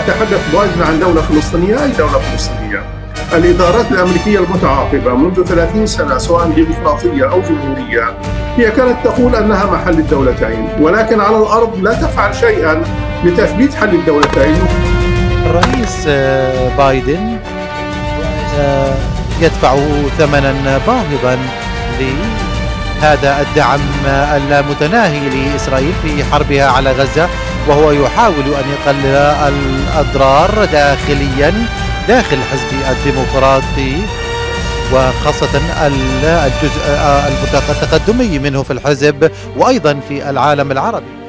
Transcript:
يتحدث بايدن عن دولة فلسطينية، أي دولة فلسطينية؟ الإدارات الأمريكية المتعاقبة منذ 30 سنة سواء ديمقراطية أو جمهورية هي كانت تقول أنها محل الدولتين، ولكن على الأرض لا تفعل شيئا لتثبيت حل الدولتين. الرئيس بايدن يدفع ثمنا باهظا لهذا الدعم اللامتناهي لإسرائيل في حربها على غزة، وهو يحاول أن يقلل الأضرار داخليا داخل الحزب الديمقراطي، وخاصة الجزء التقدمي منه في الحزب وأيضا في العالم العربي.